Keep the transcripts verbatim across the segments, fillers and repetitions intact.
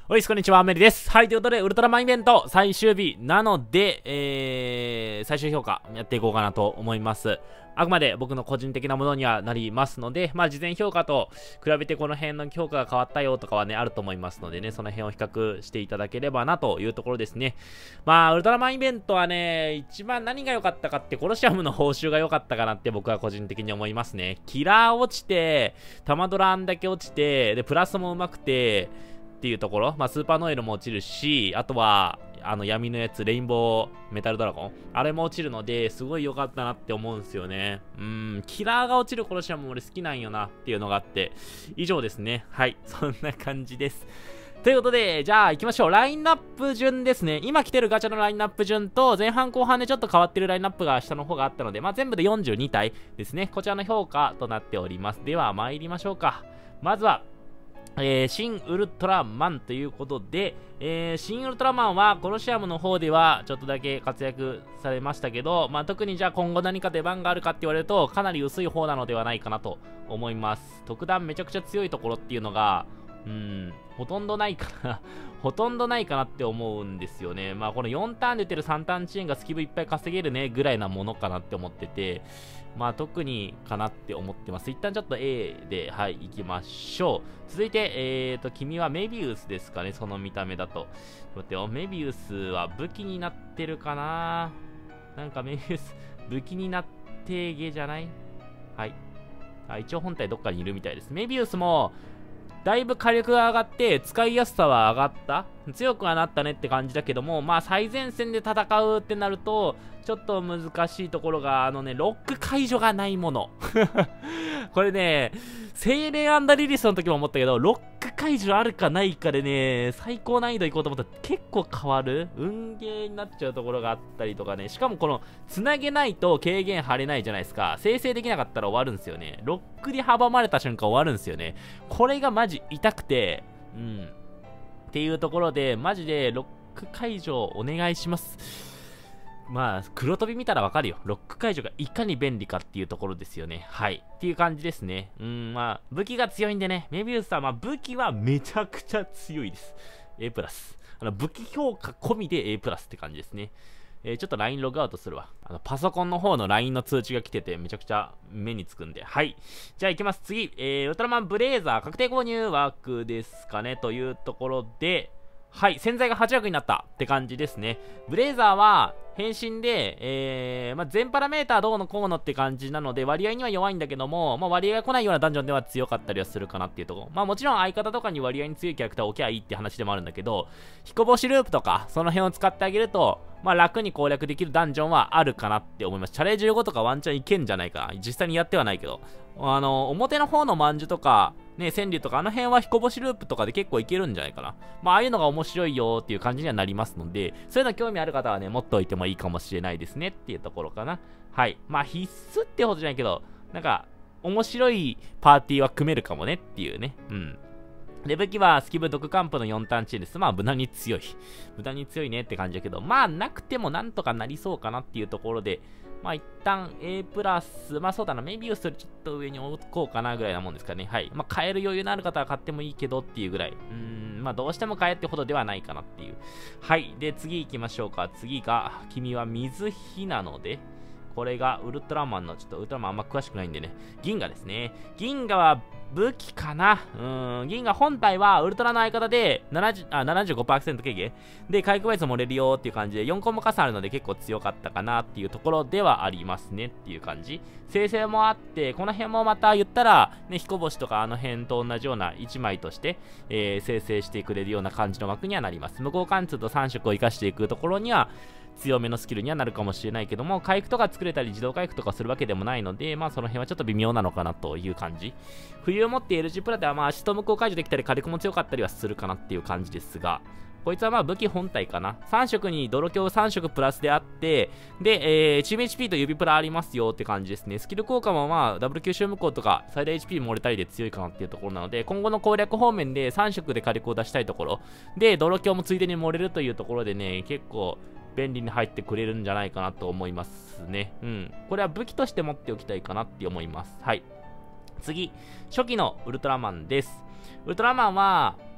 おいす、こんにちは、メリです。はい、ということで、ウルトラマンイベント最終日なので、えー、最終評価やっていこうかなと思います。あくまで僕の個人的なものにはなりますので、まあ、事前評価と比べてこの辺の評価が変わったよとかはね、あると思いますのでね、その辺を比較していただければなというところですね。まあ、ウルトラマンイベントはね、一番何が良かったかって、コロシアムの報酬が良かったかなって僕は個人的に思いますね。キラー落ちて、弾ドラあんだけ落ちて、で、プラスも上手くて、っていうところ、まあ、スーパーノエルも落ちるし、あとは、あの闇のやつ、レインボーメタルドラゴン、あれも落ちるので、すごい良かったなって思うんですよね。うん、キラーが落ちるコロシアム俺好きなんよなっていうのがあって、以上ですね。はい、そんな感じです。ということで、じゃあ行きましょう。ラインナップ順ですね。今来てるガチャのラインナップ順と、前半後半でちょっと変わってるラインナップが下の方があったので、まあ、全部でよんじゅうに体ですね。こちらの評価となっております。では参りましょうか。まずは、えー、新ウルトラマンということで、えー、新ウルトラマンはコロシアムの方ではちょっとだけ活躍されましたけど、まあ、特にじゃあ今後何か出番があるかって言われるとかなり薄い方なのではないかなと思います。特段めちゃくちゃ強いところっていうのがうん、ほとんどないかなほとんどないかなって思うんですよね。まあこのよんターンで出てるさんターンチェーンがスキブいっぱい稼げるねぐらいなものかなって思ってて、まあ特にかなって思ってます。一旦ちょっと A ではい行きましょう。続いてえーと君はメビウスですかね、その見た目だと。待ってよ、メビウスは武器になってるかな。なんかメビウス武器になってゲじゃない。はい、あ、一応本体どっかにいるみたいです。メビウスもだいぶ火力が上がって使いやすさは上がった、強くはなったねって感じだけども、まあ最前線で戦うってなるとちょっと難しいところが、あのねロック解除がないものこれね精霊アンダリリスの時も思ったけど、ロック解除あるかないかでね最高難易度いこうと思ったら結構変わる運ゲーになっちゃうところがあったりとかね。しかもこのつなげないと軽減張れないじゃないですか。生成できなかったら終わるんですよね。ロックで阻まれた瞬間終わるんですよね。これがマジ痛くて、うんっていうところでマジでロック解除お願いします。まあ黒飛び見たらわかるよ、ロック解除がいかに便利かっていうところですよね。はいっていう感じですね。うん、まあ武器が強いんでね、メビウスはまあ武器はめちゃくちゃ強いです。 A プラス、あの武器評価込みで A プラスって感じですね。えー、ちょっと ライン ログアウトするわ。あのパソコンの方の ライン の通知が来ててめちゃくちゃ目につくんで。はい。じゃあ行きます。次。えー、ウルトラマンブレーザー確定購入枠ですかね。というところで、はい。洗剤がはち枠になったって感じですね。ブレーザーは変身で、えー、まあ、全パラメーターどうのこうのって感じなので、割合には弱いんだけども、まあ、割合が来ないようなダンジョンでは強かったりはするかなっていうところ。まあ、もちろん相方とかに割合に強いキャラクターを置きゃいいって話でもあるんだけど、彦星ループとか、その辺を使ってあげると、まあ、楽に攻略できるダンジョンはあるかなって思います。チャレじゅうごとかワンチャンいけんじゃないかな。実際にやってはないけど。あの、表の方のまんじゅとか、ね、川柳とか、あの辺は彦星ループとかで結構いけるんじゃないかな。まあ、ああいうのが面白いよっていう感じにはなりますので、そういうの興味ある方はね、持っておいてもいいかもしれないですねっていうところかな。はい。まあ、必須ってほどじゃないけど、なんか、面白いパーティーは組めるかもねっていうね。うん。で、武器はスキブ毒カンプのよんターンチェーンです。まあ、無駄に強い。無駄に強いねって感じだけど、まあ、なくてもなんとかなりそうかなっていうところで、まあ、一旦 A プラス、まあそうだな、メビウスよりちょっと上に置こうかなぐらいなもんですかね。はい。まあ、買える余裕のある方は買ってもいいけどっていうぐらい。うーん、まあ、どうしても買えってほどではないかなっていう。はい。で、次行きましょうか。次が、君は水火なので、これがウルトラマンの、ちょっとウルトラマンあんま詳しくないんでね。銀河ですね。銀河は武器かな。うーん。銀河本体はウルトラの相方でななじゅう、あ、ななじゅうごパーセント 軽減で回復倍数盛れるよっていう感じでよんコマ加算あるので結構強かったかなっていうところではありますねっていう感じ。生成もあって、この辺もまた言ったら、ね、彦星とかあの辺と同じようないちまいとして、えー、生成してくれるような感じの枠にはなります。無効貫通とさん色を活かしていくところには、強めのスキルにはなるかもしれないけども、回復とか作れたり自動回復とかするわけでもないので、まあその辺はちょっと微妙なのかなという感じ。冬を持って エルジー プラではまあ足と無効解除できたり火力も強かったりはするかなっていう感じですが、こいつはまあ武器本体かな。さん色に泥鏡さん色プラスであって、で、えー、チーム エイチピー と指プラありますよって感じですね。スキル効果もまあダブル吸収無効とか最大 エイチピー 盛れたりで強いかなっていうところなので、今後の攻略方面でさん色で火力を出したいところで、泥鏡もついでに盛れるというところでね、結構便利に入ってくれるんじゃないかなと思いますね。うん。これは武器として持っておきたいかなって思います。はい。次、初期のウルトラマンです。ウルトラマンは、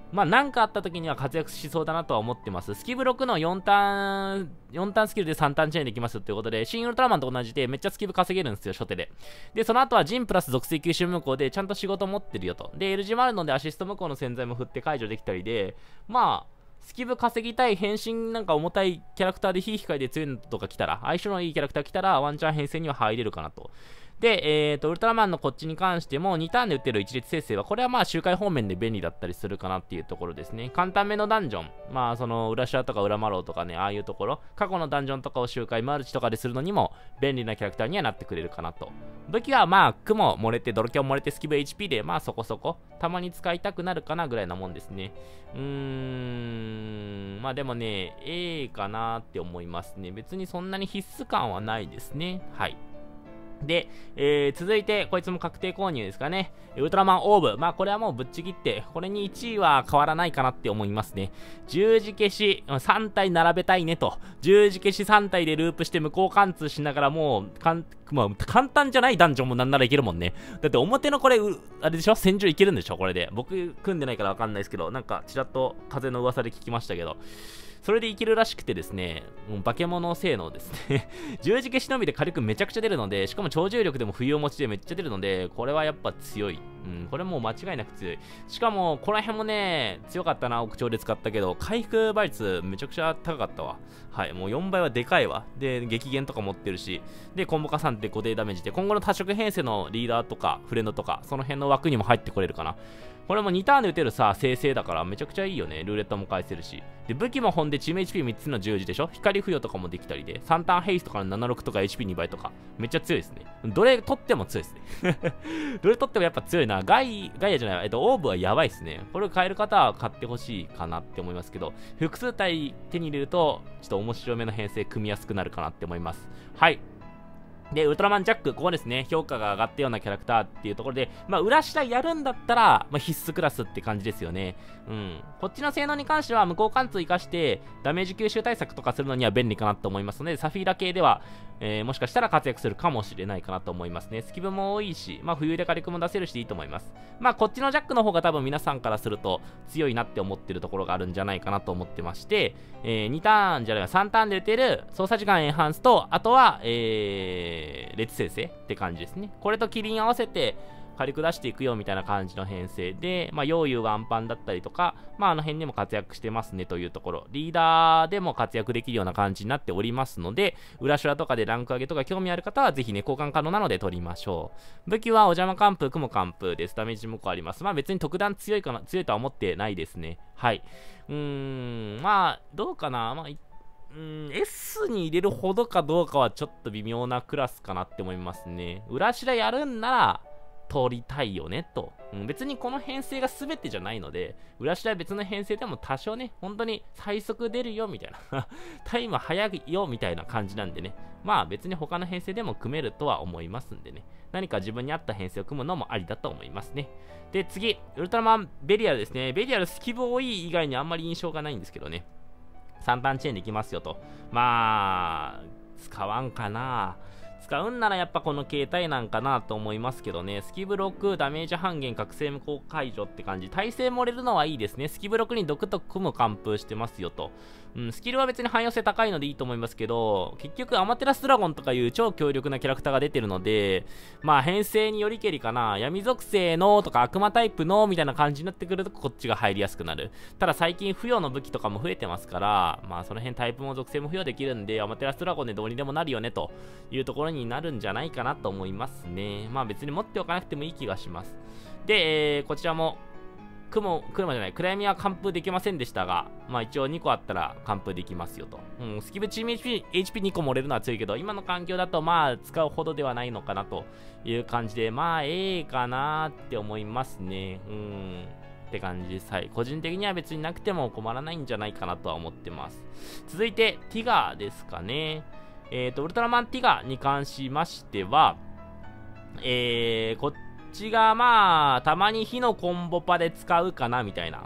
まあ、なんかあった時には活躍しそうだなとは思ってます。スキブろくのよんターン、よんターンスキルでさんターンチェーンできますっていうことで、新ウルトラマンと同じでめっちゃスキブ稼げるんですよ、初手で。で、その後はジンプラス属性吸収無効でちゃんと仕事持ってるよと。で、エルジー もあるのでアシスト無効の潜在も振って解除できたりで、まあ、スキブ稼ぎたい変身なんか重たいキャラクターで非機械で強いのとか来たら、相性のいいキャラクター来たらワンチャン編成には入れるかなと。で、えーと、ウルトラマンのこっちに関してもにターンで打ってる一列生成は、これはまあ周回方面で便利だったりするかなっていうところですね。簡単めのダンジョン、まあその裏シャとか裏マローとかね、ああいうところ、過去のダンジョンとかを周回マルチとかでするのにも便利なキャラクターにはなってくれるかなと。武器はまあ雲漏れて、ドロキャン漏れてスキブ エイチピー でまあそこそこ、たまに使いたくなるかなぐらいなもんですね。うーん、まあでもね、A かなって思いますね。別にそんなに必須感はないですね。はい。で、えー、続いて、こいつも確定購入ですかね。ウルトラマンオーブ。まあ、これはもうぶっちぎって、これにいちいは変わらないかなって思いますね。十字消し、さん体並べたいねと。十字消しさん体でループして無効貫通しながらもう、かんまあ、簡単じゃないダンジョンもなんならいけるもんね。だって表のこれ、あれでしょ戦場いけるんでしょこれで。僕、組んでないからわかんないですけど、なんか、ちらっと風の噂で聞きましたけど。それでいけるらしくてですね、もう化け物性能ですね。十字消しのみで火力めちゃくちゃ出るので、しかも超重力でも冬を持ちでめっちゃ出るので、これはやっぱ強い。うん、これもう間違いなく強い。しかも、この辺もね、強かったな、屋上で使ったけど、回復倍率めちゃくちゃ高かったわ。はい、もうよんばいはでかいわ。で、激減とか持ってるし、で、コンボ加算って固定ダメージで、今後の多色編成のリーダーとか、フレンドとか、その辺の枠にも入ってこれるかな。これもにターンで打てるさ、生成だからめちゃくちゃいいよね。ルーレットも返せるし。で、武器も本でチーム エイチピーみっ つの十字でしょ光付与とかもできたりで、さんターンヘイスとかのななじゅうろくとか エイチピーに 倍とか、めっちゃ強いですね。どれ取っても強いですね。どれ取ってもやっぱ強いな。ガイ、ガイアじゃない、えっと、オーブはやばいですね。これを買える方は買ってほしいかなって思いますけど、複数体手に入れると、ちょっと面白めの編成組みやすくなるかなって思います。はい。で、ウルトラマンジャック、ここですね、評価が上がったようなキャラクターっていうところで、まあ、裏下やるんだったら、まあ、必須クラスって感じですよね。うん。こっちの性能に関しては、無効貫通生かして、ダメージ吸収対策とかするのには便利かなと思いますので、サフィーラ系では、えー、もしかしたら活躍するかもしれないかなと思いますね。スキブも多いし、まあ、冬で火力も出せるしいいと思います。まあ、こっちのジャックの方が多分皆さんからすると強いなって思ってるところがあるんじゃないかなと思ってまして、えー、にターンじゃない、さんターンで打てる操作時間エンハンスと、あとは、えー、列生成って感じですね。これとキリン合わせて火力出していくよみたいな感じの編成で、まあ、ヨーユーワンパンだったりとか、まあ、あの辺でも活躍してますねというところ、リーダーでも活躍できるような感じになっておりますので、裏シュラとかでランク上げとか興味ある方はぜひね、交換可能なので取りましょう。武器はお邪魔完封、雲完封です。ダメージもこあります。まあ別に特段強いかな、強いとは思ってないですね。はい。うーん、まあ、どうかな。まあ、うーん、S に入れるほどかどうかはちょっと微妙なクラスかなって思いますね。裏白やるんなら、取りたいよねと、うん、別にこの編成が全てじゃないので、裏白は別の編成でも多少ね、本当に最速出るよみたいなタイム早いよみたいな感じなんでね、まあ別に他の編成でも組めるとは思いますんでね、何か自分に合った編成を組むのもありだと思いますね。で、次、ウルトラマンベリアルですね。ベリアルスキブ多い以外にあんまり印象がないんですけどね、さんターンチェーンできますよと。まあ、使わんかな。使うんならやっぱこの形態なんかなと思いますけどね。スキブろく、ダメージ半減、覚醒無効解除って感じ。耐性漏れるのはいいですね。スキブろくに毒と組む完封してますよと。うん、スキルは別に汎用性高いのでいいと思いますけど、結局アマテラスドラゴンとかいう超強力なキャラクターが出てるので、まあ編成によりけりかな。闇属性のとか悪魔タイプのみたいな感じになってくるとこっちが入りやすくなる。ただ最近付与の武器とかも増えてますから、まあその辺タイプも属性も付与できるんで、アマテラスドラゴンでどうにでもなるよねというところになるんじゃないかなと思いますね。まあ別に持っておかなくてもいい気がします。で、えー、こちらも雲、雲じゃない、暗闇は完封できませんでしたが、まあ一応にこあったら完封できますよと。うん、スキブチーム エイチピー、エイチピーに 個漏れるのは強いけど、今の環境だとまあ使うほどではないのかなという感じで、まあええかなって思いますね。うん。って感じです。はい。個人的には別になくても困らないんじゃないかなとは思ってます。続いて、ティガーですかね。えっと、ウルトラマンティガーに関しましては、えー、こっちがまあ、たまに火のコンボパで使うかなみたいな。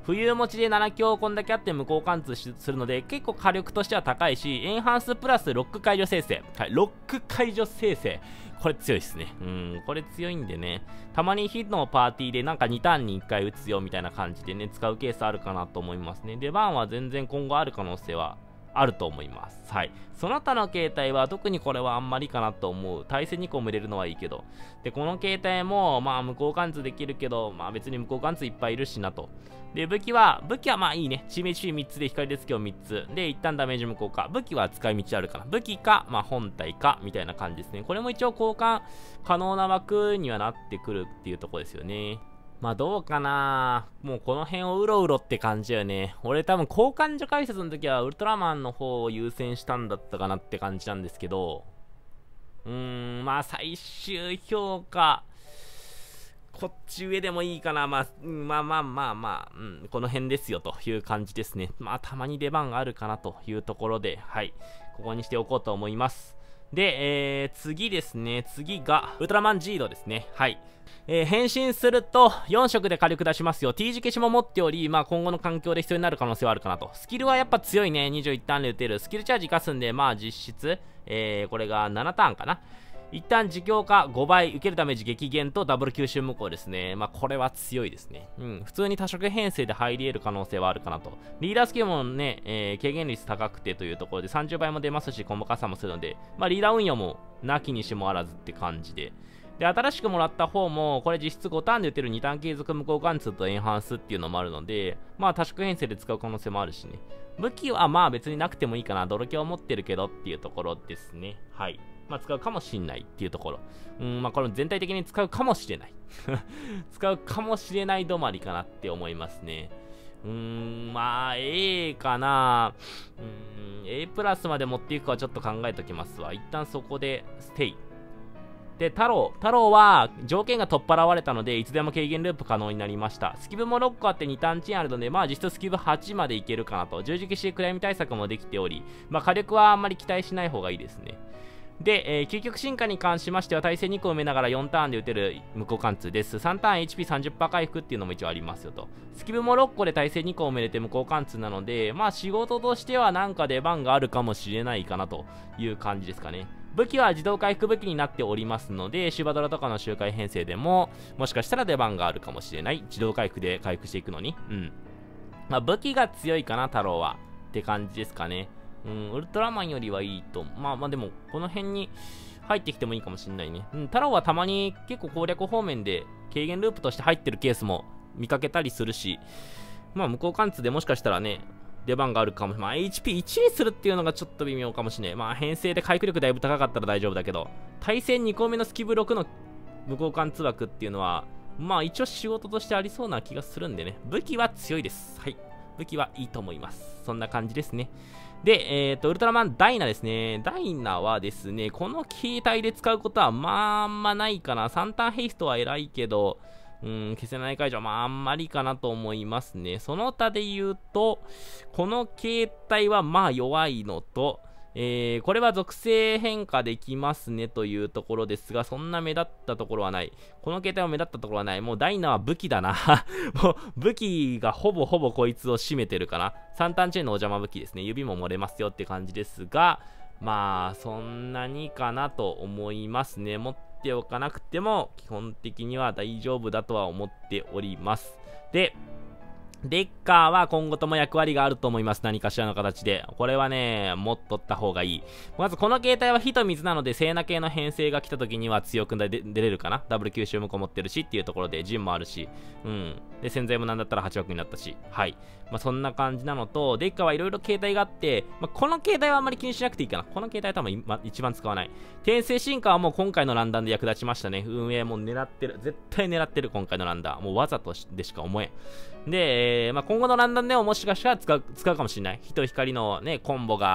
浮遊持ちでなな強こんだけあって無効貫通するので、結構火力としては高いし、エンハンスプラスロック解除生成。はい、ロック解除生成。これ強いですね。うん、これ強いんでね。たまにヒのパーティーでなんかにターンにいっかい打つよみたいな感じでね、使うケースあるかなと思いますね。出番は全然今後ある可能性はあると思います。はい。その他の形態は特にこれはあんまりかなと思う。対戦にこも入れるのはいいけど。で、この形態もまあ無効貫通できるけど、まあ別に無効貫通いっぱいいるしなと。で、武器は、武器はまあいいね。致命注意みっつで光でつきをみっつ。で、一旦ダメージ無効か。武器は使い道あるかな。武器か、まあ本体か、みたいな感じですね。これも一応交換可能な枠にはなってくるっていうところですよね。まあどうかな、もうこの辺をうろうろって感じだよね。俺多分交換所解説の時はウルトラマンの方を優先したんだったかなって感じなんですけど、うーん、まあ最終評価、こっち上でもいいかな。まあ、まあまあまあまあ、うん、この辺ですよという感じですね。まあたまに出番あるかなというところで、はい、ここにしておこうと思います。で、えー、次ですね。次が、ウルトラマンジードですね。はい。えー、変身するとよん色で火力出しますよ。T 字消しも持っており、まあ今後の環境で必要になる可能性はあるかなと。スキルはやっぱ強いね。にじゅういちターンで打てる。スキルチャージ活かすんで、まあ実質、えー、これがななターンかな。一旦自強化ごばい、受けるダメージ激減とダブル吸収無効ですね。まあこれは強いですね。うん。普通に多色編成で入り得る可能性はあるかなと。リーダースキルもね、えー、軽減率高くてというところでさんじゅうばいも出ますし、コンボ加算もするので、まあリーダー運用もなきにしもあらずって感じで。で、新しくもらった方も、これ実質ごターンで打てるにターン継続無効貫通とエンハンスっていうのもあるので、まあ多色編成で使う可能性もあるしね。武器はまあ別になくてもいいかな。泥系を持ってるけどっていうところですね。はい。まあ使うかもしんないっていうところ。うん、まあこれ全体的に使うかもしれない。使うかもしれない止まりかなって思いますね。うーん、まあ A かな。うーん、A プラスまで持っていくかはちょっと考えときますわ。一旦そこでステイ。で、太郎。太郎は条件が取っ払われたので、いつでも軽減ループ可能になりました。スキブもろっこあってにターンチェーンあるので、まあ実質スキブはちまでいけるかなと。十字消し暗闇対策もできており、まあ火力はあんまり期待しない方がいいですね。で、えー、究極進化に関しましては、耐性にこ埋めながらよんターンで打てる無効貫通です。さんターン エイチピーさんじゅっパーセント 回復っていうのも一応ありますよと。スキブもろっこで耐性にこ埋めれて無効貫通なので、まあ仕事としてはなんか出番があるかもしれないかなという感じですかね。武器は自動回復武器になっておりますので、シュバドラとかの周回編成でも、もしかしたら出番があるかもしれない。自動回復で回復していくのに。うん。まあ武器が強いかな、太郎は。って感じですかね。うん、ウルトラマンよりはいいと。まあまあでも、この辺に入ってきてもいいかもしれないね。うん、太郎はたまに結構攻略方面で軽減ループとして入ってるケースも見かけたりするし、まあ無効貫通でもしかしたらね、出番があるかも。まあ エイチピーいち にするっていうのがちょっと微妙かもしれない。まあ編成で回復力だいぶ高かったら大丈夫だけど、対戦にこめのスキブろくの無効貫通枠っていうのは、まあ一応仕事としてありそうな気がするんでね。武器は強いです。はい。武器はいいと思います。そんな感じですね。で、えっと、ウルトラマンダイナですね。ダイナはですね、この形態で使うことはまああんまないかな。さんターンヘイストは偉いけど、うん、消せない解除はまああんまりかなと思いますね。その他で言うと、この形態はまあ弱いのと、えー、これは属性変化できますねというところですが、そんな目立ったところはない。この形態は目立ったところはない。もうダイナは武器だな。もう武器がほぼほぼこいつを占めてるかな。さんターンチェーンのお邪魔武器ですね。指も漏れますよって感じですが、まあ、そんなにかなと思いますね。持っておかなくても、基本的には大丈夫だとは思っております。で、デッカーは今後とも役割があると思います。何かしらの形で。これはね、持っとった方がいい。まずこの形態は火と水なので、聖な系の編成が来た時には強く出れるかな。ダブル吸収もこもってるしっていうところで、陣もあるし。うん。で、洗剤もなんだったらはち枠になったし。はい。まあそんな感じなのと、デッカーはいろいろ形態があって、まあ、この形態はあんまり気にしなくていいかな。この形態は多分今一番使わない。転生進化はもう今回のランダムで役立ちましたね。運営も狙ってる。絶対狙ってる今回のランダー。もうわざとでしか思えん。で、えーまあ、今後のランダムでももしかしたら使う、使うかもしれない。火と光のね、コンボが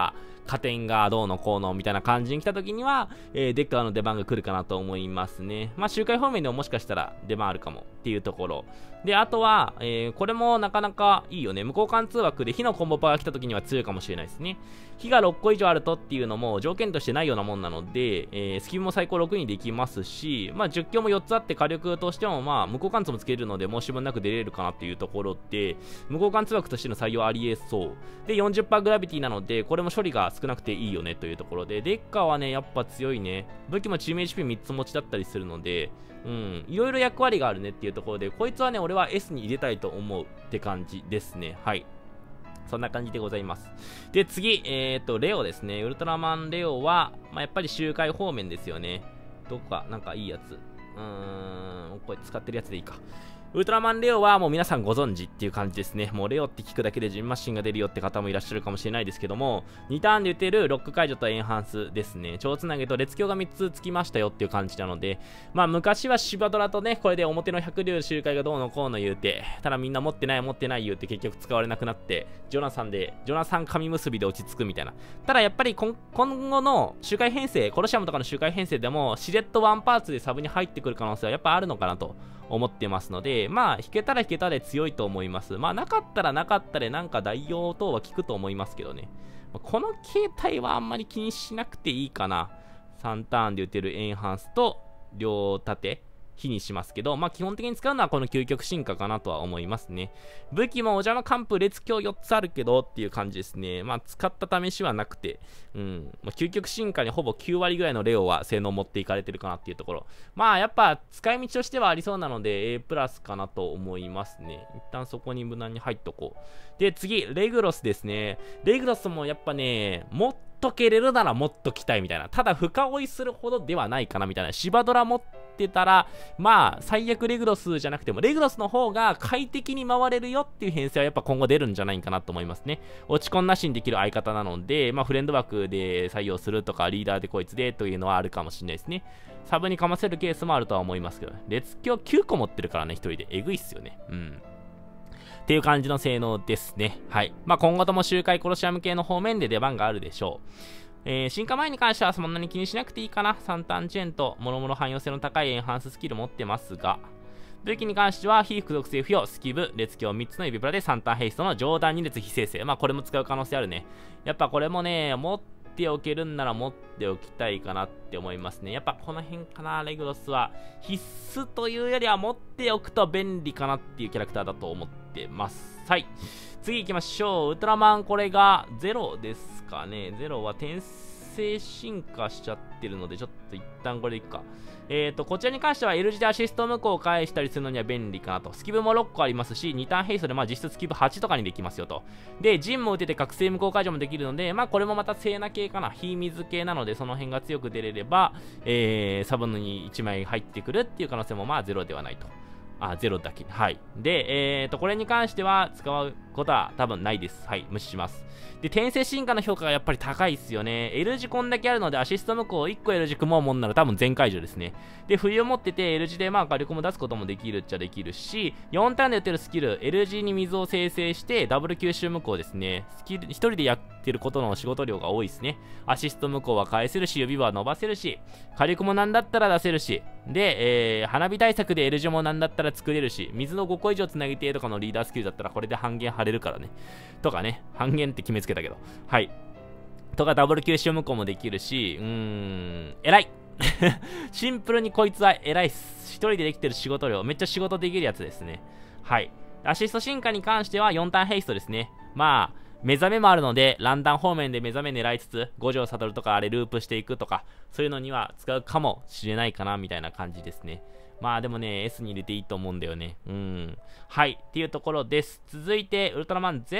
加点がどうのこうのみたいな感じに来た時には、えー、デッカーの出番が来るかなと思いますね。まあ周回方面でももしかしたら出番あるかもっていうところで、あとは、えー、これもなかなかいいよね。無交換通枠で火のコンボパーが来た時には強いかもしれないですね。火がろっこ以上あるとっていうのも条件としてないようなもんなので、えー、スキルも最高ろくにできますし、まあじゅっ強もよっつあって火力としてもまあ無交換通もつけるので申し分なく出れるかなっていうところで、無交換通枠としての採用ありえそう。で、よんじゅっパーセント グラビティなので、これも処理が少なくていいよねというところで、デッカーはね、やっぱ強いね。武器もチーム エイチピーみっつ持ちだったりするので、うん、いろいろ役割があるねっていうところで、こいつはね、俺は エス に入れたいと思うって感じですね。はい。そんな感じでございます。で、次、えっと、レオですね。ウルトラマンレオは、まあ、やっぱり周回方面ですよね。どこか、なんかいいやつ。うーん、これ使ってるやつでいいか。ウルトラマンレオはもう皆さんご存知っていう感じですね。もうレオって聞くだけでジンマシンが出るよって方もいらっしゃるかもしれないですけども、にターンで打てるロック解除とエンハンスですね。超つなげと列強がみっつつきましたよっていう感じなので、まあ昔はシバドラとね、これで表のひゃく竜周回がどうのこうの言うて、ただみんな持ってない持ってない言うて結局使われなくなって、ジョナサンで、ジョナサン紙結びで落ち着くみたいな。ただやっぱり今後の周回編成、コロシアムとかの周回編成でも、しれっとワンパーツでサブに入ってくる可能性はやっぱあるのかなと思ってますので、まあ引けたら引けたで強いと思います。まあなかったらなかったでなんか代用等は効くと思いますけどね。この形態はあんまり気にしなくていいかな。さんターンで打てるエンハンスと両盾火にしますけど、まあ基本的に使うのはこの究極進化かなとは思いますね。武器もお邪魔完封列強よっつあるけどっていう感じですね。まあ使った試しはなくて、うん、まあ、究極進化にほぼきゅうわりぐらいのレオは性能を持っていかれてるかなっていうところ。まあやっぱ使い道としてはありそうなので A プラスかなと思いますね。一旦そこに無難に入っとこう。で次、レグロスですね。レグロスもやっぱね、もっと蹴れるならもっと来たいみたいな。ただ深追いするほどではないかなみたいな。シバドラ持ってたら、まあ最悪レグロスじゃなくても、レグロスの方が快適に回れるよっていう編成はやっぱ今後出るんじゃないかなと思いますね。落ち込んなしにできる相方なので、まあフレンド枠で採用するとか、リーダーでこいつでというのはあるかもしれないですね。サブにかませるケースもあるとは思いますけど、列強きゅうこ持ってるからね、一人で。えぐいっすよね。うん。っていう感じの性能ですね。はい。まあ今後とも周回コロシアム系の方面で出番があるでしょう。えー、進化前に関してはそんなに気にしなくていいかな。さんターンチェーンと、もろもろ汎用性の高いエンハンススキル持ってますが、武器に関しては、非付属性付与、スキブ、列強みっつの指プラでさんターンヘイストの上段に列非生成。まあこれも使う可能性あるね。やっぱこれもね、持っておけるんなら持っておきたいかなって思いますね。やっぱこの辺かな、レグロスは。必須というよりは持っておくと便利かなっていうキャラクターだと思ってます。はい。次行きましょう。ウルトラマン、これがゼロですかね。ゼロは転生進化しちゃってるので、ちょっと一旦これでいくか。えーと、こちらに関しては L 字でアシスト無効を返したりするのには便利かなと。スキブもろっこありますし、にターンヘイストでまあ実質スキブはちとかにできますよと。で、ジンも打てて覚醒無効解除もできるので、まあこれもまた聖な系かな。火水系なので、その辺が強く出れれば、えー、サブにいちまい入ってくるっていう可能性もまあゼロではないと。あ、ゼロだけ。はい。で、えーと、これに関しては使うことは多分ないです。はい。無視します。で、転生進化の評価がやっぱり高いっすよね。L 字こんだけあるので、アシスト無効いっこ L 字組もうもんなら多分全解除ですね。で、冬を持ってて L 字でまあ火力も出すこともできるっちゃできるし、よんターンで打てるスキル、L 字に水を生成してダブル吸収無効ですね。スキル、一人でやってることの仕事量が多いですね。アシスト無効は返せるし、指は伸ばせるし、火力もなんだったら出せるし、で、えー、花火対策で L 字もなんだったら作れるし、水のごこ以上つなげてとかのリーダースキルだったらこれで半減張れるからね。とかね、半減って決めつけたけど。はい。とかダブル吸収無効もできるし、うーん、偉いシンプルにこいつは偉いっす。一人でできてる仕事量、めっちゃ仕事できるやつですね。はい。アシスト進化に関してはよんターンヘイストですね。まあ、目覚めもあるので、ランダン方面で目覚め狙いつつ、五条悟とかあれループしていくとか、そういうのには使うかもしれないかな、みたいな感じですね。まあでもね、S に入れていいと思うんだよね。うん。はい。っていうところです。続いて、ウルトラマン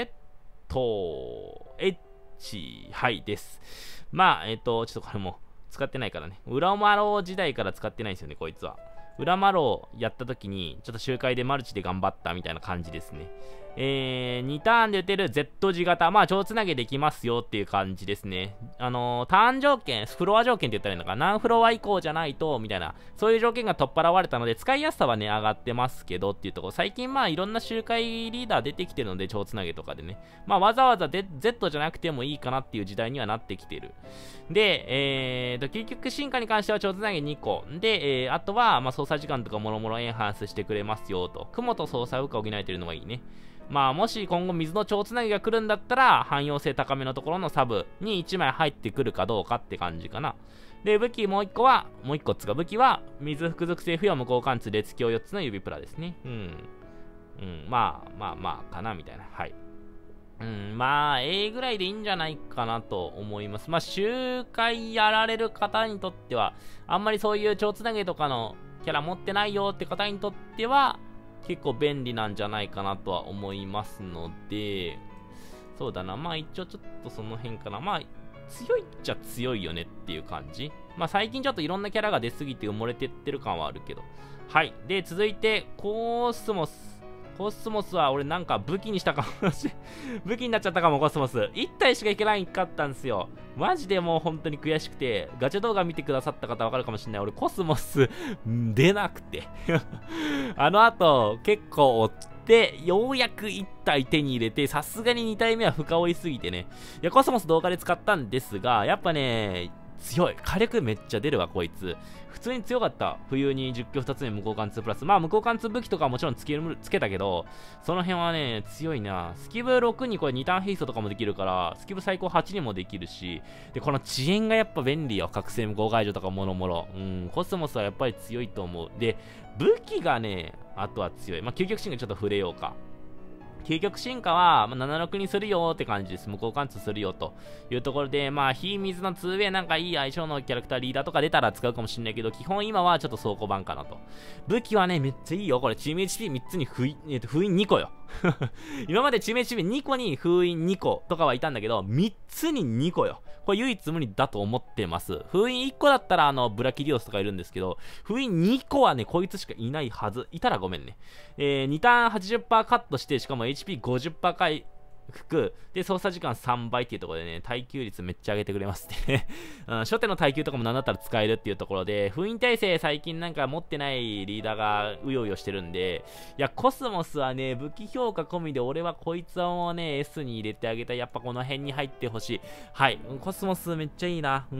Z、H、はいです。まあ、えっと、ちょっとこれも使ってないからね。裏マロー時代から使ってないんですよね、こいつは。裏マローやった時に、ちょっと周回でマルチで頑張ったみたいな感じですね。 えー、にターンで打てる Z 字型、まあ、超つなげできますよっていう感じですね。あのー、ターン条件、フロア条件って言ったらいいのかな、何フロア以降じゃないと、みたいな、そういう条件が取っ払われたので、使いやすさはね、上がってますけどっていうところ、最近まあ、いろんな周回リーダー出てきてるので、超つなげとかでね、まあ、わざわざ Z じゃなくてもいいかなっていう時代にはなってきてる。で、えーと、究極進化に関しては超つなげにこ。で、えー、あとは、まあ、操作時間とかもろもろエンハンスしてくれますよと。雲と操作負荷を補えてるのがいいね。まあ、もし今後水の超つなぎが来るんだったら、汎用性高めのところのサブにいちまい入ってくるかどうかって感じかな。で、武器もういっこは、もういっこっつか、武器は、水複属性不要無効貫通列強よっつの指プラですね。うん。うん、まあ、まあまあ、かな、みたいな。はい。うん、まあ、A ぐらいでいいんじゃないかなと思います。まあ、周回やられる方にとっては、あんまりそういう超つなげとかのキャラ持ってないよって方にとっては、結構便利なんじゃないかなとは思いますので、そうだな、まあ一応ちょっとその辺かな。まあ、強いっちゃ強いよねっていう感じ。まあ最近ちょっといろんなキャラが出すぎて埋もれてってる感はあるけど。はい。で、続いて、コースモス。コスモスは俺なんか武器にしたかもしれ武器になっちゃったかも。コスモスいち体しかいけないかったんですよ。マジでもう本当に悔しくて、ガチャ動画見てくださった方わかるかもしれない。俺コスモス出なくてあの後結構追ってようやくいち体手に入れて、さすがにに体目は深追いすぎてね。いやコスモス動画で使ったんですが、やっぱね強い。火力めっちゃ出るわ、こいつ。普通に強かった。冬にじゅっ強ふたつめ無効貫通プラス。まあ、無効貫通武器とかはもちろんつける、つけたけど、その辺はね、強いな。スキブろくにこれにターンヘイストとかもできるから、スキブ最高はちにもできるし、で、この遅延がやっぱ便利よ。覚醒無効解除とかもろもろ。うん、コスモスはやっぱり強いと思う。で、武器がね、あとは強い。まあ、究極進化ちょっと触れようか。究極進化は、まあ、ななじゅうろくにするよって感じです。無効貫通するよというところで、まあ、火水の ツーウェイ なんかいい相性のキャラクターリーダーとか出たら使うかもしれないけど、基本今はちょっと倉庫版かなと。武器はね、めっちゃいいよ。これ、チーム エイチピーみっ つに封印、えっと、封印にこよ。今までチーム エイチピーにこに封印にことかはいたんだけど、みっつににこよ。これ唯一無二だと思ってます。封印いっこだったら、あの、ブラキリオスとかいるんですけど、封印にこはね、こいつしかいないはず。いたらごめんね。えー、にターン はちじゅっパーセント カットして、しかも エイチピーごじゅっパーセント 回復で操作時間さんばいっていうところでね、耐久率めっちゃ上げてくれますね、うん、初手の耐久とかもなんだったら使えるっていうところで、封印耐性最近なんか持ってないリーダーがうようよしてるんで、いやコスモスはね武器評価込みで俺はこいつをね エス に入れてあげたい。やっぱこの辺に入ってほしい。はい、コスモスめっちゃいいな。うん、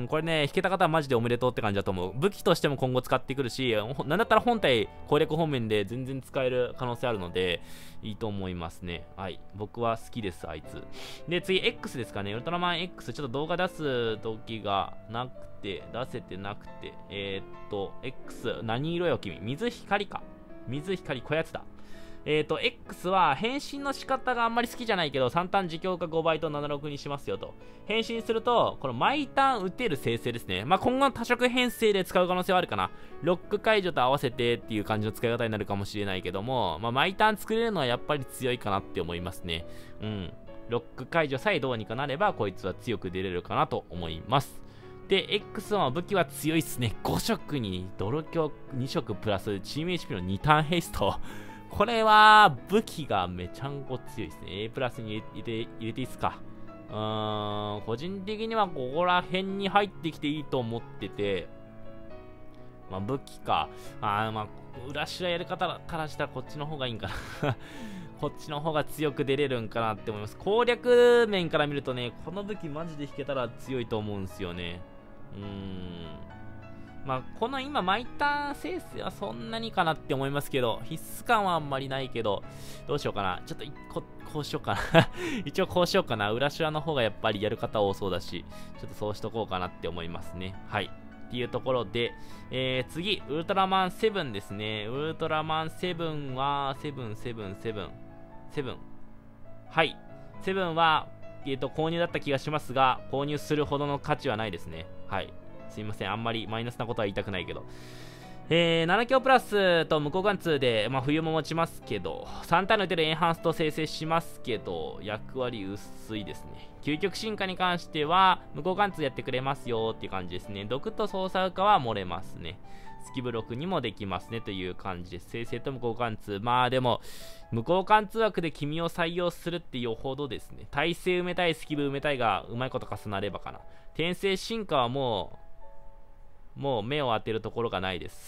これね引けた方はマジでおめでとうって感じだと思う。武器としても今後使ってくるし、なんだったら本体攻略方面で全然使える可能性あるのでいいと思いますね。はい、僕は好きです、あいつ。で、次、X ですかね。ウルトラマン X、ちょっと動画出す時がなくて、出せてなくて、えー、っと、X、何色よ、君。水光か。水光、こやつだ。えーと、X は変身の仕方があんまり好きじゃないけど、さんターン自強化ごばいとななじゅうろくにしますよと。変身すると、この毎ターン打てる生成ですね。まあ、今後の多色編成で使う可能性はあるかな。ロック解除と合わせてっていう感じの使い方になるかもしれないけども、まあ、毎ターン作れるのはやっぱり強いかなって思いますね。うん。ロック解除さえどうにかなれば、こいつは強く出れるかなと思います。で、X の武器は強いっすね。ご色に泥鏡に色プラスチーム エイチピー のにターンヘイスト。これは武器がめちゃんこ強いですね。A プラスに入れて、入れていいっすか。うーん、個人的にはここら辺に入ってきていいと思ってて、まあ武器か。あーまあ、裏白やる方からしたらこっちの方がいいんかな。こっちの方が強く出れるんかなって思います。攻略面から見るとね、この武器マジで引けたら強いと思うんですよね。うーん。まあ、この今、毎ターン生成はそんなにかなって思いますけど、必須感はあんまりないけど、どうしようかな。ちょっと一個、こうしようかな。一応こうしようかな。裏シュアの方がやっぱりやる方多そうだし、ちょっとそうしとこうかなって思いますね。はい。っていうところで、えー、次、ウルトラマンセブンですね。ウルトラマンセブンは、セブン、セブン、セブン、セブン。はい。セブンは、えっと、購入だった気がしますが、購入するほどの価値はないですね。はい。すいません、あんまりマイナスなことは言いたくないけど。えー、なな強プラスと無効貫通で、まあ、冬も持ちますけど、さん体の打てるエンハンスと生成しますけど、役割薄いですね。究極進化に関しては、無効貫通やってくれますよっていう感じですね。毒と操作負荷は漏れますね。 スキブろくにもできますねという感じです。正々と無効貫通。まあでも、無効貫通枠で君を採用するってよほどですね。耐性埋めたい、スキブ埋めたいがうまいこと重なればかな。転生進化はもう、もう目を当てるところがないです。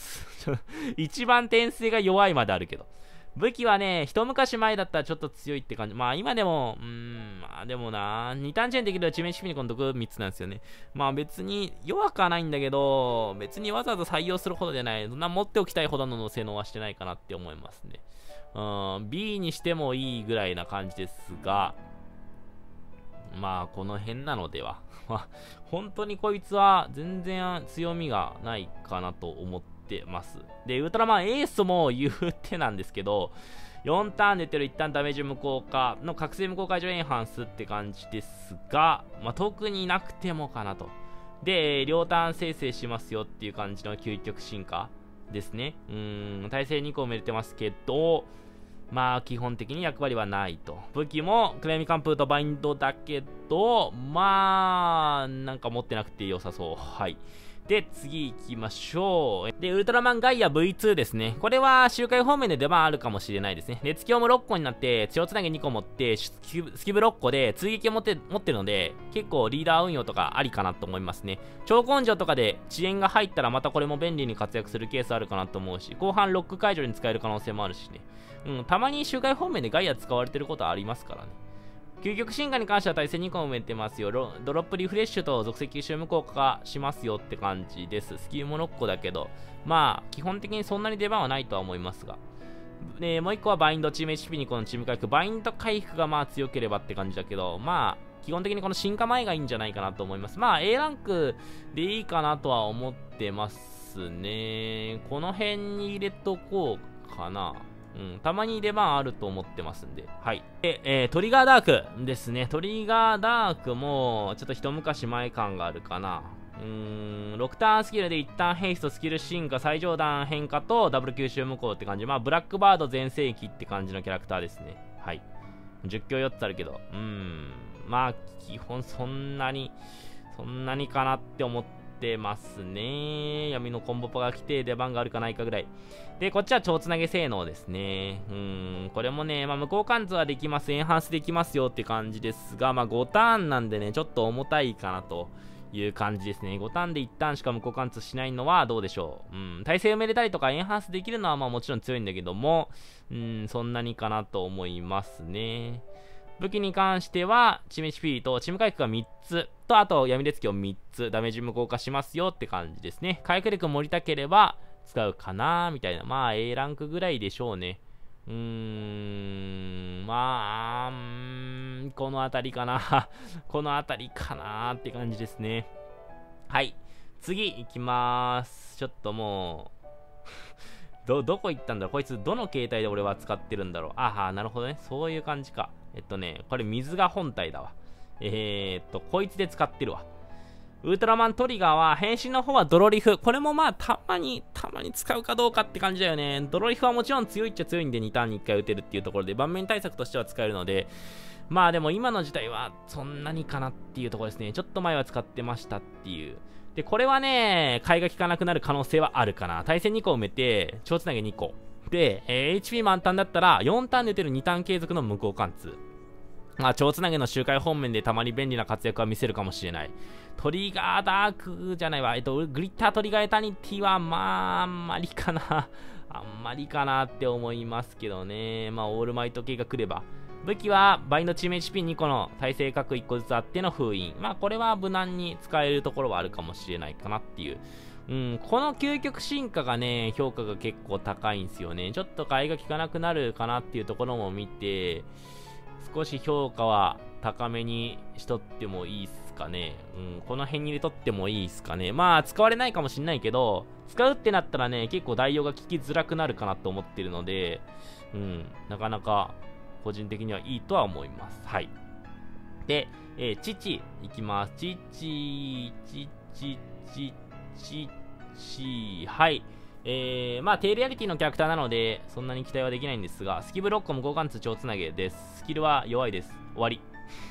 一番転生が弱いまであるけど。武器はね、一昔前だったらちょっと強いって感じ。まあ今でも、うーん、まあでもな、にターンチェーンできる致命シフィニコの毒みっつなんですよね。まあ別に弱くはないんだけど、別にわざわざ採用するほどじゃない。そんな持っておきたいほどの性能はしてないかなって思いますね。うん、B にしてもいいぐらいな感じですが、まあこの辺なのでは。本当にこいつは全然強みがないかなと思ってます。で、ウルトラマンエースも言うてなんですけど、よんターン出てる一旦ダメージ無効化の覚醒無効解除エンハンスって感じですが、まあ、特になくてもかなと。で、両ターン生成しますよっていう感じの究極進化ですね。うーん、耐性にこ埋めれてますけど、まあ基本的に役割はないと。武器もクレーミ完封とバインドだけど、まあなんか持ってなくて良さそう。はい。で、次行きましょう。で、ウルトラマンガイア ブイツー ですね。これは周回方面で出番あるかもしれないですね。熱狂もろっこになって、血をつなげにこ持って、スキブろっこで追撃を持って持ってるので、結構リーダー運用とかありかなと思いますね。超根性とかで遅延が入ったらまたこれも便利に活躍するケースあるかなと思うし、後半ロック解除に使える可能性もあるしね。うん、たまに周回方面でガイア使われてることはありますからね。究極進化に関しては対戦にこ埋めてますよ。ドロップリフレッシュと属性吸収無効化しますよって感じです。スキルもろっこだけど、まあ、基本的にそんなに出番はないとは思いますが。で、もう一個はバインド、チーム エイチピー にこのチーム回復。バインド回復がまあ強ければって感じだけど、まあ、基本的にこの進化前がいいんじゃないかなと思います。まあ、A ランクでいいかなとは思ってますね。この辺に入れとこうかな。うん、たまに出番あると思ってますんで。はい。で、えー、トリガーダークですね。トリガーダークも、ちょっと一昔前感があるかな。うーん、ろくターンスキルで一旦ヘイスト、スキル進化、最上段変化とダブル吸収無効って感じ。まあ、ブラックバード全盛期って感じのキャラクターですね。はい。じゅっ強よっつあるけど、うーん、まあ、基本そんなに、そんなにかなって思って、てますね。闇のコンボパが来て出番があるかないかぐらい。で、こっちは超つなげ性能ですね。うーん、これもね、まあ、無効貫通はできます。エンハンスできますよって感じですが、まあ、ごターンなんでね、ちょっと重たいかなという感じですね。ごターンでいちターンしか無効貫通しないのはどうでしょう。うん、耐性埋めれたりとかエンハンスできるのはまあもちろん強いんだけども、うん、そんなにかなと思いますね。武器に関しては、チーム エイチピー とチーム回復がみっつと、あと闇列強みっつ、ダメージ無効化しますよって感じですね。回復力盛りたければ使うかなみたいな。まあ A ランクぐらいでしょうね。うーん、まあ、うーんこのあたりかな。このあたりかなって感じですね。はい。次行きまーす。ちょっともう、ど、どこ行ったんだろうこいつどの携帯で俺は使ってるんだろうあは、なるほどね。そういう感じか。えっとね、これ水が本体だわ。えー、っと、こいつで使ってるわ。ウルトラマントリガーは、変身の方はドロリフ。これもまあ、たまに、たまに使うかどうかって感じだよね。ドロリフはもちろん強いっちゃ強いんで、にターンにいっかい打てるっていうところで、盤面対策としては使えるので、まあでも今の時代は、そんなにかなっていうところですね。ちょっと前は使ってましたっていう。で、これはね、買いが効かなくなる可能性はあるかな。対戦にこ埋めて、超つなげにこ。で、えー、エイチピー 満タンだったら、よんターンで打てるにターン継続の無効貫通。まあ、超つなげの周回方面でたまに便利な活躍は見せるかもしれない。トリガーダークじゃないわ。えっと、グリッタートリガーエタニティは、まあ、あんまりかな。あんまりかなって思いますけどね。まあ、オールマイト系が来れば。武器は、バインドチーム エイチピーに 個の耐性角いっこずつあっての封印。まあ、これは無難に使えるところはあるかもしれないかなっていう。うん、この究極進化がね、評価が結構高いんですよね。ちょっと買いが効かなくなるかなっていうところも見て、少し評価は高めにしとってもいいっすかね。うん、この辺に入れとってもいいっすかね。まあ、使われないかもしんないけど、使うってなったらね、結構代用が効きづらくなるかなと思ってるので、うん、なかなか個人的にはいいとは思います。はい。で、えー、父、いきます。父、父、父、父、父、はい。えー、まあ、低レアリティのキャラクターなので、そんなに期待はできないんですが、スキブろっこも交換通超つなげです。スキルは弱いです。終わり。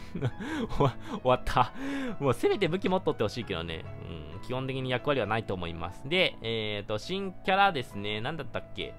終わった。もうせめて武器持っとってほしいけどね。うん、基本的に役割はないと思います。で、えっと、新キャラですね。なんだったっけ？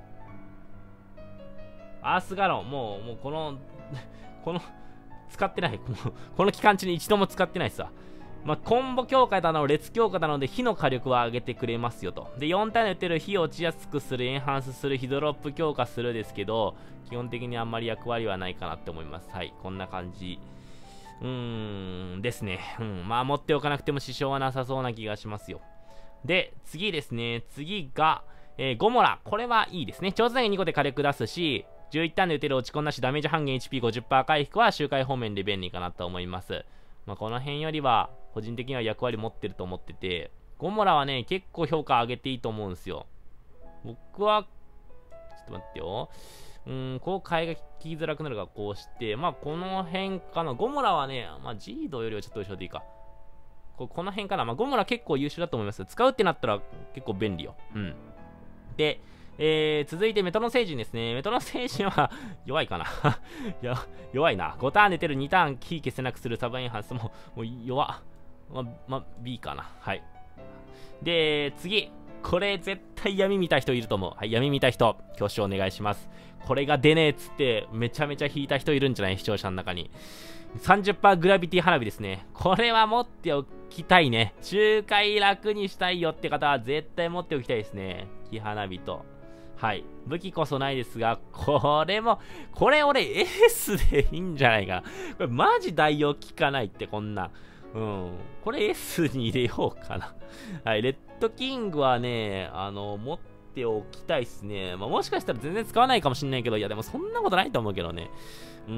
アースガロン。もう、もうこの、この、使ってない。この、この期間中に一度も使ってないっすわ。まあ、コンボ強化だの、列強化なので火の火力は上げてくれますよと。で、よん体で打てる火を落ちやすくする、エンハンスする、ヒドロップ強化するですけど、基本的にあんまり役割はないかなって思います。はい、こんな感じ。うーん、ですね。うん、まあ持っておかなくても支障はなさそうな気がしますよ。で、次ですね。次が、えー、ゴモラ。これはいいですね。超つなげにこで火力出すし、じゅういちターンで打てる落ち込んなしダメージ半減 エイチピーごじゅっパーセント 回復は周回方面で便利かなと思います。まあ、この辺よりは個人的には役割持ってると思ってて、ゴモラはね、結構評価上げていいと思うんですよ。僕は、ちょっと待ってよ。うーん、こう替えが効きづらくなるからこうして、まあこの辺かな。ゴモラはね、まあジードよりはちょっと後ろでいいか。こ, この辺かな。まあゴモラ結構優秀だと思います。使うってなったら結構便利よ。うん。で、えー、続いてメトロ星人ですね。メトロ星人は弱いかな。いや、弱いな。ごターン出てるにターン火消せなくするサブエンハンスも、もう弱。ま、ま、B かな。はい。で、次。これ絶対闇見た人いると思う。はい、闇見た人、挙手お願いします。これが出ねえっつってめちゃめちゃ引いた人いるんじゃない？視聴者の中に。さんじゅっパーセント グラビティ花火ですね。これは持っておきたいね。周回楽にしたいよって方は絶対持っておきたいですね。火花火と。はい。武器こそないですが、これも、これ俺エースでいいんじゃないかな。これマジ代用効かないってこんな。うん。これ S に入れようかな。はい。レッドキングはね、あの、持っておきたいっすね。まあ、もしかしたら全然使わないかもしんないけど、いやでもそんなことないと思うけどね。うん。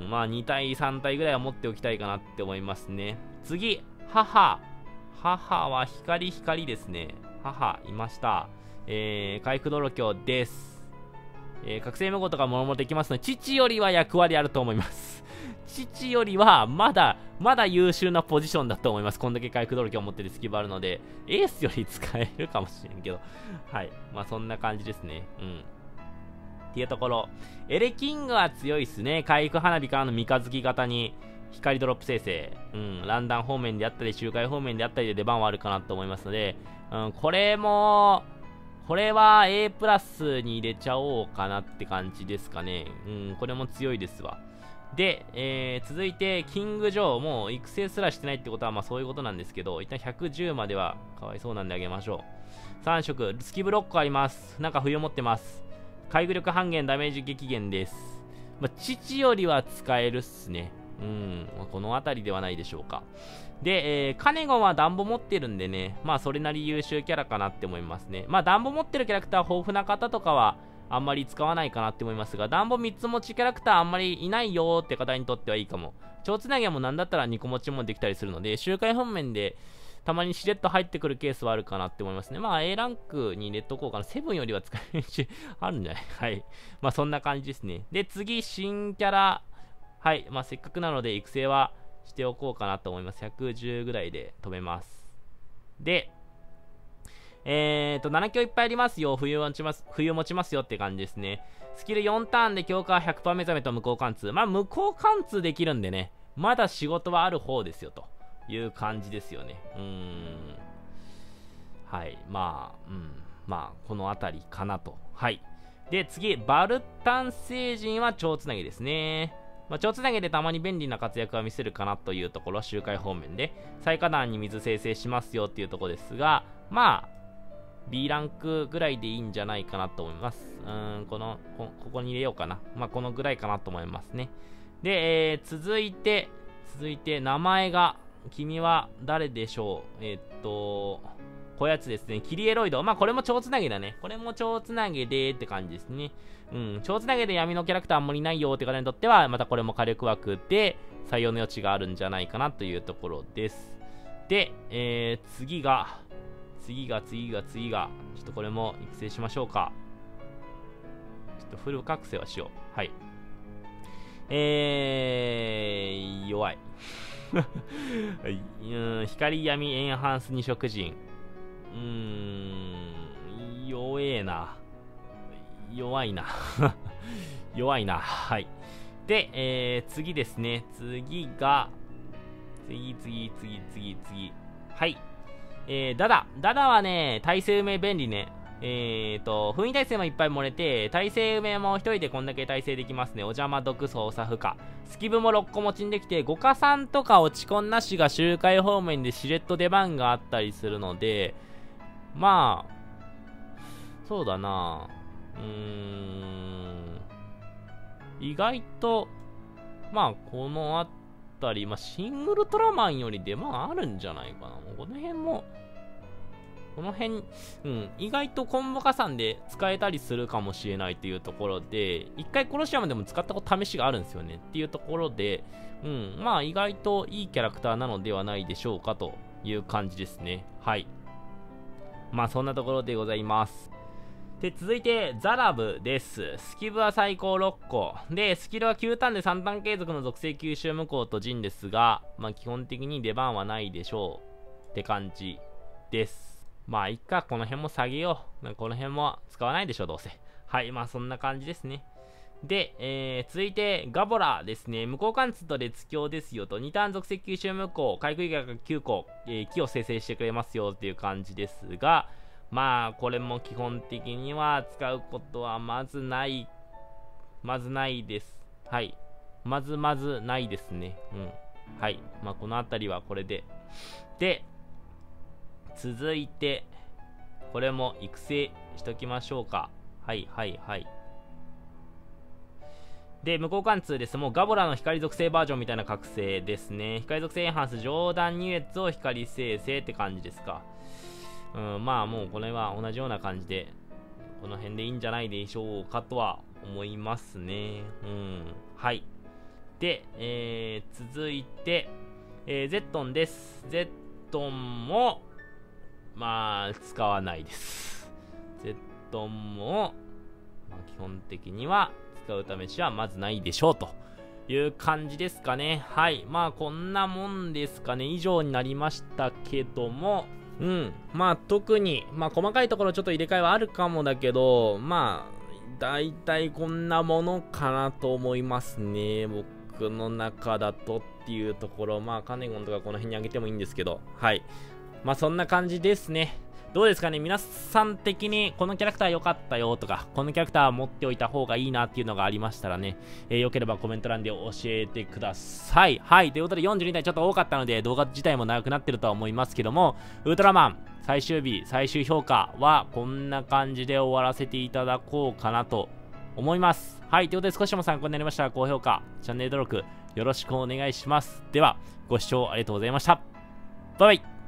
まあに体さん体ぐらいは持っておきたいかなって思いますね。次。母。母は光光ですね。母、いました。えー、回復泥鏡です。えー、覚醒無効とかもろもろできますので、父よりは役割あると思います。父よりはまだまだ優秀なポジションだと思います。こんだけ回復努力を持ってるスキルあるので、エースより使えるかもしれんけど、はい、まあそんな感じですね。うん。っていうところ、エレキングは強いっすね。回復花火からの三日月型に光ドロップ生成、うん、ランダン方面であったり周回方面であったりで出番はあるかなと思いますので、うん、これもこれは A プラスに入れちゃおうかなって感じですかね。うん、これも強いですわ。で、えー、続いて、キング・ジョー。もう育成すらしてないってことは、まあそういうことなんですけど、一旦ひゃくじゅうまではかわいそうなんであげましょう。さん色、スキブロックあります。なんか冬持ってます。回復力半減、ダメージ激減です。まあ、父よりは使えるっすね。うん、まあ、この辺りではないでしょうか。で、えー、カネゴンは暖房持ってるんでね、まあそれなり優秀キャラかなって思いますね。まあ暖房持ってるキャラクター豊富な方とかは、あんまり使わないかなって思いますが、暖房みっつ持ちキャラクターあんまりいないよーって方にとってはいいかも。超つなぎはもうなんだったらにこ持ちもできたりするので、周回方面でたまにしれっと入ってくるケースはあるかなって思いますね。まあ A ランクに入れとこうかな。セブンよりは使えるし、あるんじゃない？はい。まあそんな感じですね。で、次、新キャラ。はい。まあせっかくなので育成はしておこうかなと思います。ひゃくじゅうぐらいで止めます。で、えーと、なな強いっぱいありますよ。冬持ちます。冬持ちますよって感じですね。スキルよんターンで強化 ひゃくパーセント 目覚めと無効貫通。まあ、無効貫通できるんでね、まだ仕事はある方ですよ、という感じですよね。うーん。はい。まあ、うん。まあ、このあたりかなと。はい。で、次、バルタン星人は超つなぎですね。まあ、超つなげでたまに便利な活躍は見せるかなというところは周回方面で、最下段に水生成しますよっていうところですが、まあ、B ランクぐらいでいいんじゃないかなと思います。うーん、このこ、ここに入れようかな。まあ、このぐらいかなと思いますね。で、えー、続いて、続いて、名前が、君は誰でしょう？えー、っと、こういうやつですね。キリエロイド。まあ、これも超つなげだね。これも超つなげでって感じですね。うん、超つなげで闇のキャラクターあんまりいないよって方にとっては、またこれも火力枠で採用の余地があるんじゃないかなというところです。で、えー、次が、次が次が次が、ちょっとこれも育成しましょうか。ちょっとフル覚醒はしよう。はい。えー、弱い。うん、光闇エンハンス二色人。うーん、弱えな。弱いな。弱いな。はい。 で、えー、次ですね。次が、次、次、次、次、次。はい。えー、ダダ。ダダはね、耐性埋め便利ね。えーと、封印耐性もいっぱい漏れて、耐性埋めも一人でこんだけ耐性できますね。お邪魔、毒素、サフカ。スキブもろっこ持ちにできて、ごかさんとか落ち込んなしが周回方面でしれっと出番があったりするので、まあ、そうだなうーん、意外と、まあ、このあたり、まあ、シングルトラマンより出番あるんじゃないかな。この辺も、この辺、うん、意外とコンボ加算で使えたりするかもしれないというところで、一回コロシアムでも使ったこと試しがあるんですよね。っていうところで、うん、まあ意外といいキャラクターなのではないでしょうかという感じですね。はい。まあそんなところでございます。で、続いて、ザラブです。スキブは最高ろっこ。で、スキルはきゅうターンでさんターン継続の属性吸収無効と陣ですが、まあ基本的に出番はないでしょうって感じです。まあ、いっか、この辺も下げよう。この辺も使わないでしょ、どうせ。はい、まあ、そんな感じですね。で、えー、続いて、ガボラですね。無効貫通と列強ですよと。にターン属性吸収無効、回復以外がきゅうこ、えー、木を生成してくれますよっていう感じですが、まあ、これも基本的には使うことはまずない、まずないです。はい。まずまずないですね。うん。はい。まあ、このあたりはこれで。で、続いて、これも育成しときましょうか。はいはいはい。で、無効貫通です。もうガボラの光属性バージョンみたいな覚醒ですね。光属性エンハンス、上段優越を光生成って感じですか。うん、まあもうこれは同じような感じで、この辺でいいんじゃないでしょうかとは思いますね。うん。はい。で、えー、続いて、えー、ゼットンです。ゼットンも、まあ、使わないです。ゼットンも、まあ、基本的には使う試しはまずないでしょうという感じですかね。はい。まあ、こんなもんですかね。以上になりましたけども、うん。まあ、特に、まあ、細かいところちょっと入れ替えはあるかもだけど、まあ、だいたいこんなものかなと思いますね。僕の中だとっていうところ、まあ、カネゴンとかこの辺にあげてもいいんですけど、はい。まあそんな感じですね。どうですかね、皆さん的にこのキャラクター良かったよとか、このキャラクター持っておいた方がいいなっていうのがありましたらね、えー、よければコメント欄で教えてください。はい、ということでよんじゅうにだいちょっと多かったので動画自体も長くなってるとは思いますけども、ウルトラマン最終日、最終評価はこんな感じで終わらせていただこうかなと思います。はい、ということで少しでも参考になりましたら高評価、チャンネル登録よろしくお願いします。では、ご視聴ありがとうございました。バイバイ。